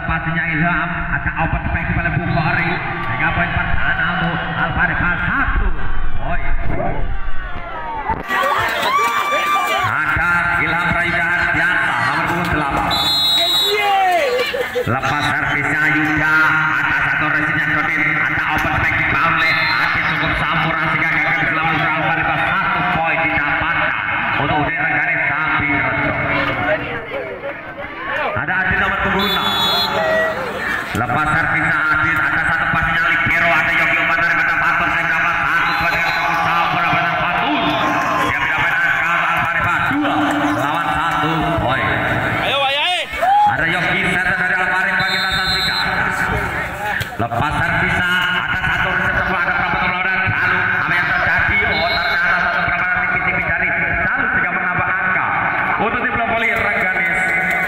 pastinya Ilham, ada open spek oleh Bukhari, sehingga poin pertahanan untuk Al-Farifah 1 poin. Ada Ilham Raida Ardianta nomor punggung 8. Lepas servisnya Yuda, ada satu resinya Dodin, ada open spek di oleh Adi cukup sampurna sehingga gagal diselamatkan Al-Farifah 1 poin didapatkan untuk rekan Sambi Rejo. Ada Adi nomor punggung 6. Lepas servisnya Adi, ada satu pasnya Libero, ada Yogi Umar dari Kota Fatur sehingga dapat 1 dengan cukup sampurna pada Fatur. Dia mendapatkan angka Al-Farifah 2 lawan 1 poin. Ayo Ayai. Ada Yogi Seta dari Al-Farifah, kita saksikan. Lepas servisnya ada satu setelah ada perapatan lawan Jalu. Apa yang terjadi? Oh, ternyata satu perapatan tipis-tipis dari Jalu sehingga menambah angka untuk tim bola voli Rengganis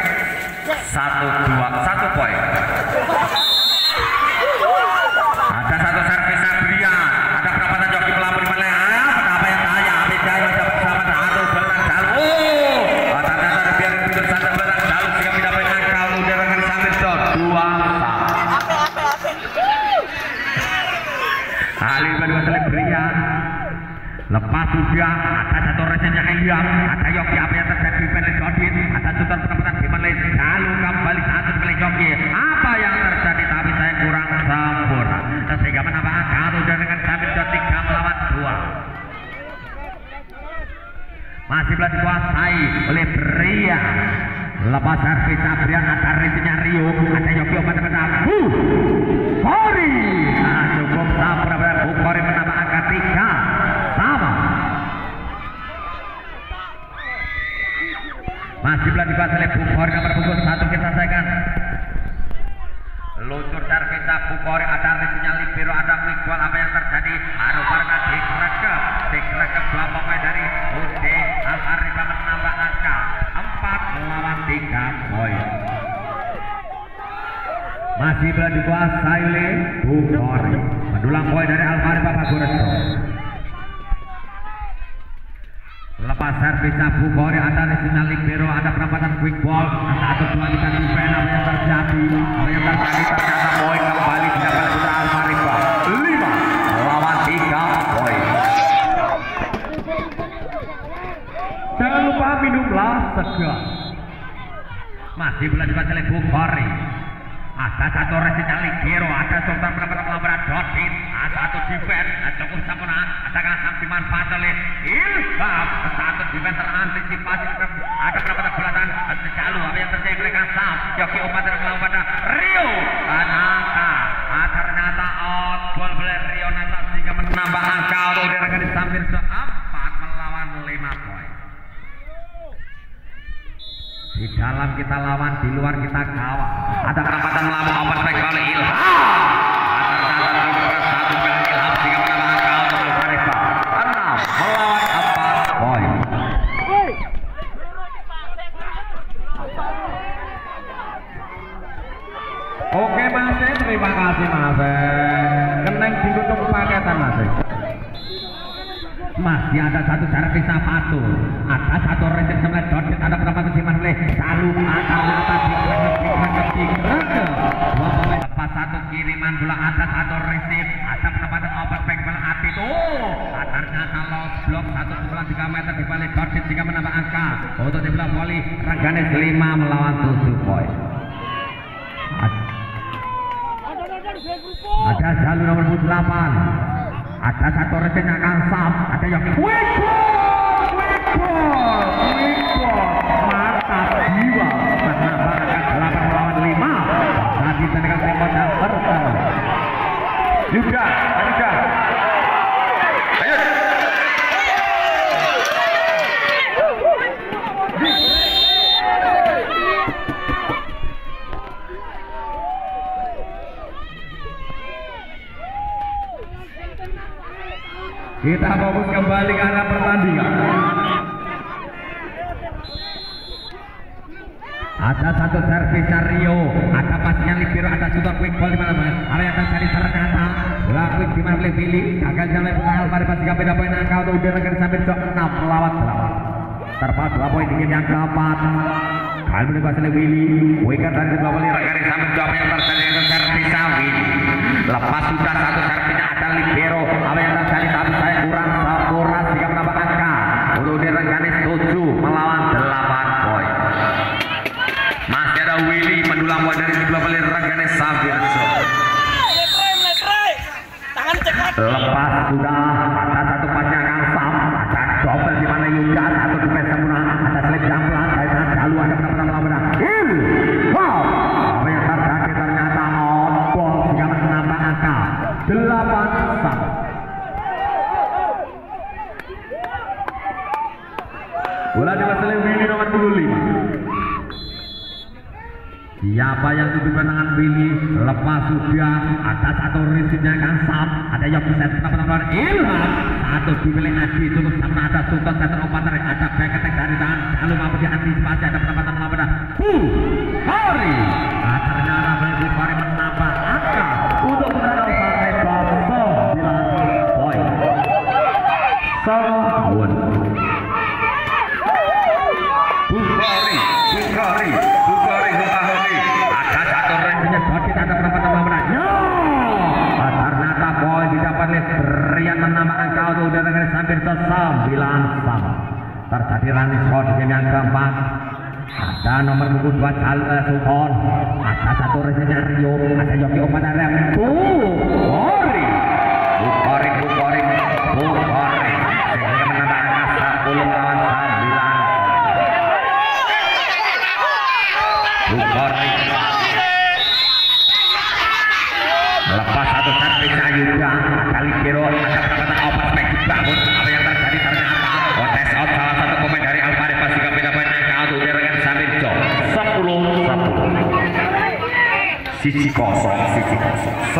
1 poin. Ada satu servis Sabrian, ada perapatan Yogi pelapor di mana? Apa yang tanya? Beda yang dapat bersama Jalu benar Jalu. Oh, ternyata biar pintu sadar benar Jalu sehingga mendapatkan angka untuk Rengganis Sambil 2-1. Kali kedua Selebrian. Lepas sudah ada satu resenya Ilham, ada Yogi. Apa yang terjadi pada Dodin? Ada sultan penempatan di mana? Jalu kembali satu kali Yogi. Apa yang terjadi? Tapi saya kurang sempurna sehingga menambah angka udah dengan Sambil 3 melawan 2. Masih belum dikuasai oleh Bria. Lepas servis Sabrian, ada resenya Rio, ada Yogi obat Bukhari. Nah, cukup sabar Bukhari menambah angka 3 sama. Masih belum dikuasai oleh Bukhari nomor punggung 1, kita selesaikan. Luncur servis Bukhari, ada resenya Libero, ada Wikwal. Apa yang terjadi? Anu karena dikrekep 2 pemain dari UD Al-Farifah menambah angka 4 melawan 3 poin. Masih belum dikuasai oleh Bukhari. Mendulang poin dari Al-Farifah Bagurejo. Lepas servis Bukhari, ada resenya Libero, ada perempatan quick ball, ada 1-2 di kaki pen. Apa yang terjadi? Ternyata poin kembali didapat oleh Al-Farifah 5 melawan 3 poin. Jangan lupa minumlah segar. Masih belum dikuasai oleh Bukhari. Ada satu resenya Libero, ada sultan perempatan melawan Dodin, ada satu defense cukup sempurna, ada kasam dimanfaatkan oleh Ilham, satu defense terantisipasi, ada perempatan bola tangan Jalu. Apa yang terjadi oleh Kasam? Yogi Umar melawan pada Rio Nata. Ternyata out gol oleh Rio Nata sehingga menambah angka untuk direkan di Sambil 4 melawan 5 poin. Di dalam kita lawan, di luar kita kawan. Ada perempatan melawan open spek oleh Ilham. Ternyata satu dengan Ilham sehingga menambah angka untuk Al-Farifah 6 melawan 4 poin. Oke Mas, terima kasih Mas. Keneng ditutup paketan Mas. Masih ada satu servis Fatur, ada satu resep sebelah Dodin, ada perempatan siman oleh Jalu, ada lepas satu kiriman bola, ada satu resep, ada perempatan open back bola Ati. Ternyata lost block 1,3 meter di balik Dodin sehingga menambah angka untuk di bola voli Rengganis 5 melawan 7 poin. Ada Jalu nomor 8. Ada satu resenya Kasam, ada yang quick ball, mata jiwa menambah angka 8 melawan 5. Tadi dengan temponya pertama. Juga. Ayo. Kita fokus kembali ke arah pertandingan. Ada satu servis Rio, ada pasnya Libero, ada sudah quick ball di mana-mana. Ada yang terjadi ternyata bola quick di mana boleh pilih. Gagal jalan ke Al-Farifah sehingga beda poin angka untuk Udara Sambil 6 melawan 8. Terpaut 2 poin ingin yang keempat. Kali ini Basile Willy, wicket dari 2 kali Rengganis Sambil 2 bola dari sebelah balik Ragane Sabirso. Lepas sudah ada satu pasnya Kangsam, ada double di mana Yuda satu defense sempurna, ada slip jamlan kaitan lalu ada penampilan melawan. Wow, apa yang terjadi ternyata on ball sehingga menambah angka 8-1. Bola diwasili Willy nomor 25. Siapa yang tutup tangan Willy? Lepas sudah ada satu risinya Kangsam, ada Yogi set penampilan Ilham, satu dipilih Adi cukup sama ada Sultan center opener, ada back attack dari tangan lalu mampu diantisipasi ada penampilan melawan Bukhari. Ternyata Bukhari menambah angka untuk menang sampai 9 poin. Sawon Bukhari ada satu resinya Dodit ada penampilan melawan. Ternyata poin didapat oleh Brian menambah angka untuk udara dari sambil 9 sama. Terjadi running score di game yang keempat. Ada nomor punggung 2 Sultan, ada satu resinya Rio, ada Yogi Opadara Bukhari sehingga menambah angka 10 lawan 9. Bukhari lepas satu servis Ayuda kali kiro ada perempatan opas back dibangun. Apa yang terjadi ternyata test out salah satu pemain dari Alvarez pasti beda poin angka untuk dengan Samirjo 10-10 sisi kosong 10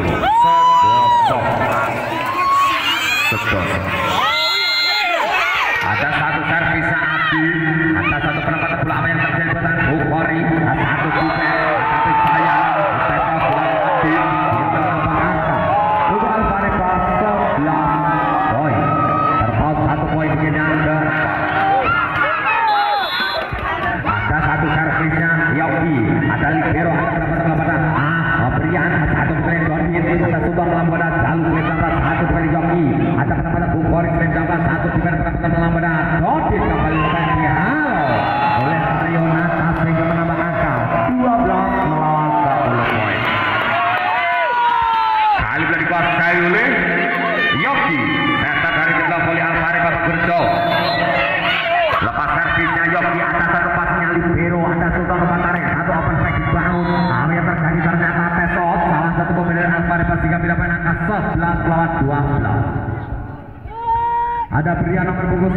ada satu servis Adi, ada satu penempatan bola. Apa yang terjadi pada Bukhari, ada satu defense tapi saya tes out bola Adi yang menambah angka untuk Alvarez 11 poin, terpaut 1 poin di yang keempat. Ada satu servisnya Yogi, ada libero, ada penempatan Brian, ada satu pemain Dodit, ada Subang Lambada jalur penempatan satu pemain Yogi, ada penempatan Bukhari penempatan satu pemain penempatan Lambada Dodit kembali dihalau oleh Rio Nata sehingga menambah angka 12 melawan 10 poin. Kali boleh dikuasai oleh Yogi, serta dari sebelah volley Alvarez Bapak Gerjo. Lepas servisnya Yogi, ada satu pasnya libero, ada Sultan Opadara, satu open back dibangun. Apa yang terjadi ternyata pesot salah satu pemain dari Alvarez sehingga tidak main angka 11 lawan 12. Ada Brian nomor punggung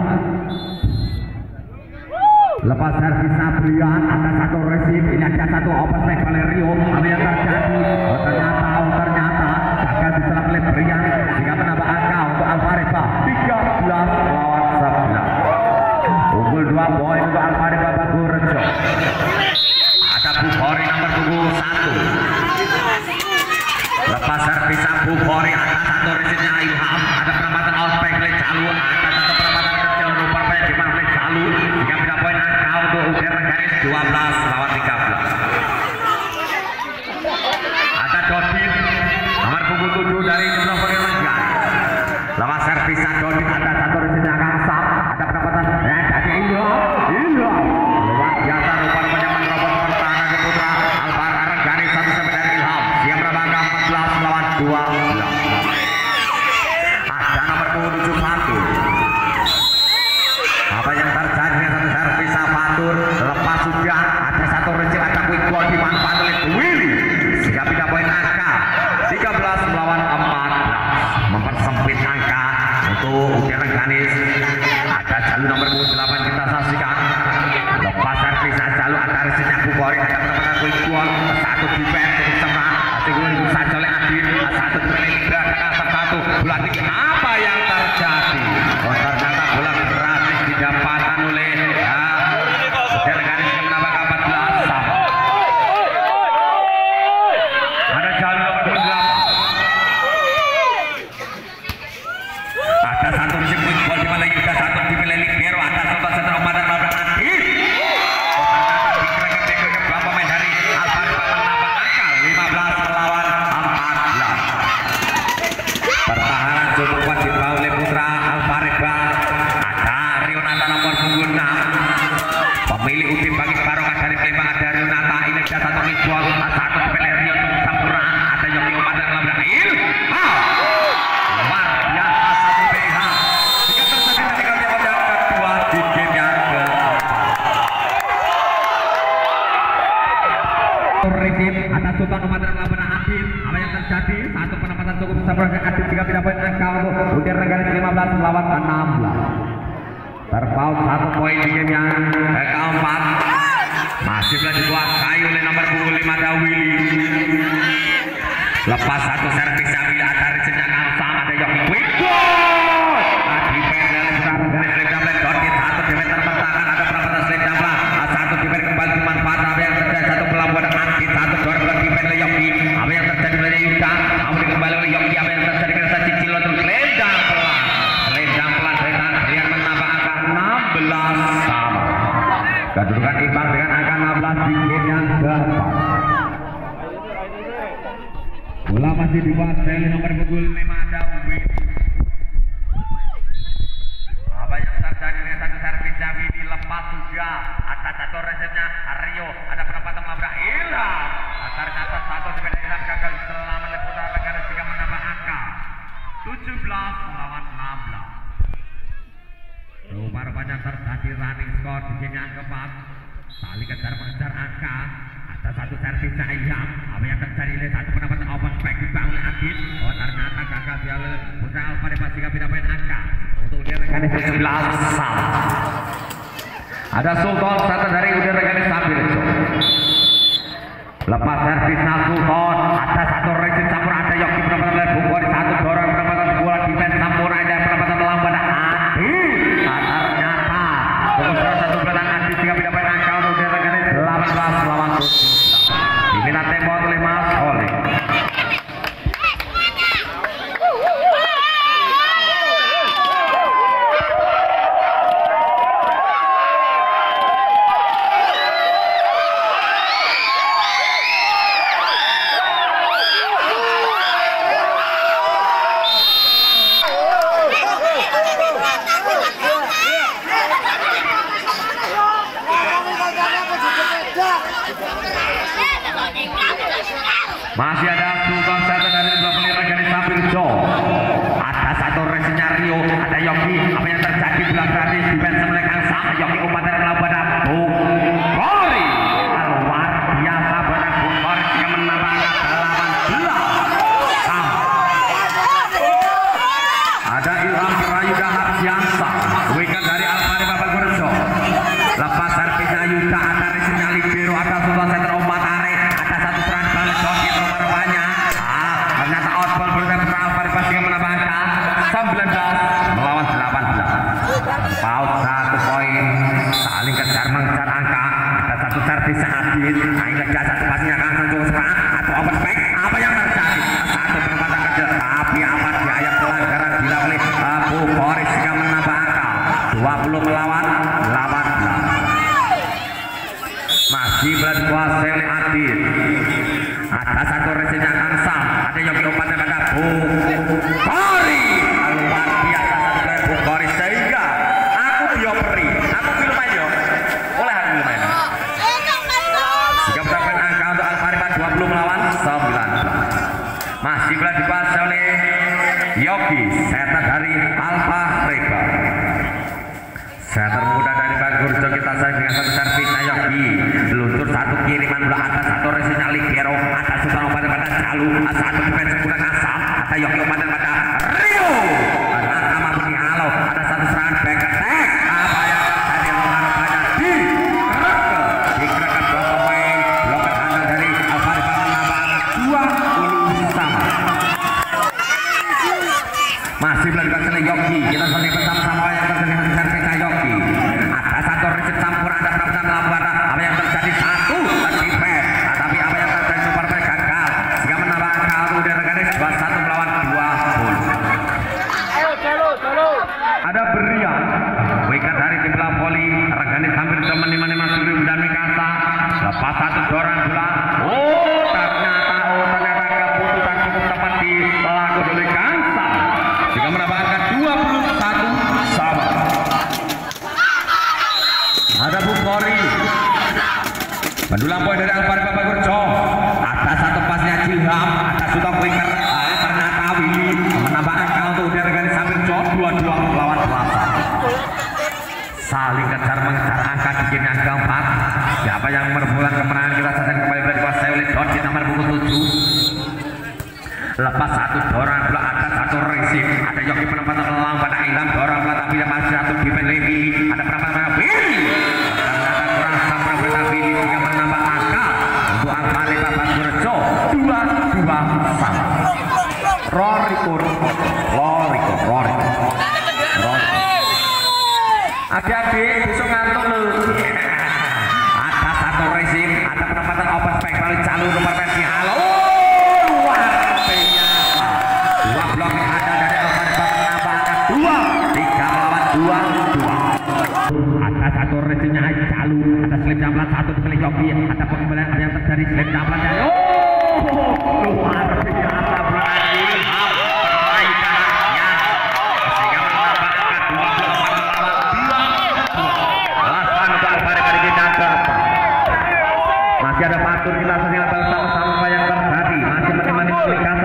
9. Lepas servis Brian, ada satu receive, ini ada satu open back Valerio. Apa yang terjadi? Ternyata akan diserap oleh Brian sehingga menambah angka untuk Alvarez 13 lawan 11. Unggul 2 poin untuk Alvarez Bapak Gurjo. Ada Bukhari nomor punggung 1. Lepas servis Bukhari, ada satu receive-nya Ilham, ada penempatan outback oleh jalur, ada satu penempatan kecil rupanya yang dimana oleh jalur hingga beda poin angka untuk udara garis 12 lawan 13. Ada Dodit nomor punggung 7 dari sebelah bagian Renggan. Lepas servis Dodit, ada satu receive-nya Kangsam, ada penempatan dari Ilham luar biasa rupanya menerobos pertahanan ke putra Alvarez garis 1 sampai dari Ilham yang menambah angka 14 lawan 12. Ada nomor punggung 7 Fatur. Apa yang terjadi dengan satu servis Fatur? Lepas sudah ada satu receive, ada quick ball dimanfaatkan oleh Willy sehingga beda poin angka 13 melawan 14, mempersempit angka untuk udara garis. Ada jalur nomor 8 kita saksikan. Lepas servis jalur ada receive-nya Bukhari, ada penempatan quick ball, satu defense untuk sama itu saja oleh Adin, satu terlibat dengan satu bola tinggi. Apa yang terjadi? Ternyata bola gratis didapatkan oleh udara garis yang menambah 14 sama. Ada jalur nomor 8. Ada satu receive quick ball di mana Yuda, satu dipilih libero, ada Sultan center opener melawan Adin. Dua pemain dari Alvarez menambah angka 15 lawan 14. Pertahanan cukup mengijual satu Valerio untuk Sampurna ada Yogi Umar dan Labra luar biasa satu PH jika terjadi dari kali yang kedua di game yang Rizim atas Sultan Umar dan Labra Adit apa yang terjadi satu penempatan cukup Sampurna Adit 3 pindah poin angka untuk Udir Reganis 15 melawan 16 terpaut 1 poin di game yang keempat masih belum dikuasai oleh nomor punggung 5 ada Willy lepas satu servis Willy ada Rizimnya sama ada Yogi Wiko defense dari Slam Damlan Dodit satu defense terpertahankan ada perapatan Slam Damlan satu defense kembali dimanfaatkan apa yang terjadi satu pelabuhan Adit satu dorong defense oleh Yogi apa yang terjadi oleh Yuda kemudian kembali oleh Yogi apa yang terjadi kerasa cicil untuk Slam Damlan Rian menambah angka 16 sama kedudukan imbang dengan angka 16 di game yang keempat. Bola masih dikuasai nomor punggung 5 ada Win. Apa yang terjadi dengan satu servis Jawi dilepas sudah. Ada satu resepnya Rio. Ada penempatan Labra Ilham. Ternyata satu sepeda Ilham gagal selama leputan negara sehingga menambah angka 17 melawan 16. Rupa-rupanya terjadi running score di game yang keempat. Saling kejar-mengejar angka. Ada satu servis Ayam. Apa yang terjadi ini satu pendapatan open spek dibangun oleh Adit. Oh ternyata gagal dia oleh Putra Alfa di pasika pindah poin angka. Untuk Udir Reganis 11 sama. Ada Sultan satu dari Udir Reganis sambil lepas servis Sultan. Ada satu Resin Sampur ada Yogi pendapatan oleh Bungkor satu dorong pendapatan bola defense Sampur ada pendapatan lambat Adit. Ternyata Bungkor satu pendapatan Adit 3 pindah poin angka untuk Udir Reganis 18 lawan 17. Diminta tembok oleh Mas Oli. Masih ada Sultan satu dari dua pemain Reganis sambil Jo. Ada satu Resinya Rio, ada Yogi. Apa yang terjadi bola gratis defense mereka sama Yogi Umar dan Labada Bungkori. Luar biasa pada Bungkori yang menambah angka 18 sama. Ada Ilham Prayuda Harsiansa, wicket dari Alfari Bapak Gurjo. Lepas servisnya Yuda, ada Resinya Libero, ada Sultan Center Umar Are, ada satu serangan balik Yogi. Ternyata outball berita Putra Alfari Pasika menambah angka 19 melawan 18. Paut 1 poin saling kejar mengejar angka. Ada satu servis Adit naik ke satu pasnya akan menunjuk serangan atau open back. Apa yang terjadi? Satu penempatan kecil tapi apa biaya pelanggaran dilakukan Abu Boris sehingga menambah angka 20 melawan 18. Masih berkuasa oleh Adit. Ada satu Resinya Kansam, ada Yogi Umar dan ada Bungkori. Luar biasa satu dari Bungkori sehingga aku bioperi, aku film aja, boleh aku film aja. Jika mendapat angka untuk Alfariman 20 melawan 19. Masih boleh dikuasai oleh Yogi, setter dari Alfa Reba. Setter muda dari Bagurjo kita saya dengan satu servisnya Yogi. Luntur satu kiriman bola atas satu Resinya Ligero. Ada Sultan Umar dan pada Jalu. Ada satu defense bulan Asam. Ada Yogi Umar dan pada Rio. Ada sama Budi Halo. Ada satu serangan back attack. Apa yang terjadi luar-biasa di gerakan dua pemain. Bloket handal dari Alfari Bangun menambah 20 sama. Masih belum dikasih Yogi. Kita saling bersama-sama yang terjadi servisnya Yogi. Ada satu Resit Sampur. Ada perapatan Lambara. Apa yang terjadi satu defense. Tapi apa yang terjadi super baik gagal. Sehingga menambah angka Udir Reganis 21 melawan 20. Ada Berian. Wicket dari tim bola voli. Reganis hampir teman-teman Suri dan Mikasa. Lepas satu dorong bola. Ternyata keputusan cukup tepat dilakukan oleh Kansa. Sehingga menambah angka 21 sama. nomor punggung 7. Lepas satu dorong bola, ada satu resim, ada Yogi penempatan lawan pada Ilham dorong bola tapi masih satu defense Levi, ada penempatan Billy. Ternyata kurang sampai berita Billy juga menambah akal untuk Alfari Bapak Surjo 2-2 Rorikur. Adik-adik besok ngantuk lu. Ada satu resim, ada penempatan open spek balik calon nomor versi halo. Luar biasa. Dua blok ada dari Alfari Bapak menambahkan 2, 3 melawan 2. Ada satu resimnya Calu, ada slip jamblat satu sekali Yogi, ada pengembalian yang terjadi slip jamblat dari luar biasa berani. Masih ada patur kita sosial bersama-sama yang terjadi, masih menemani komunikasi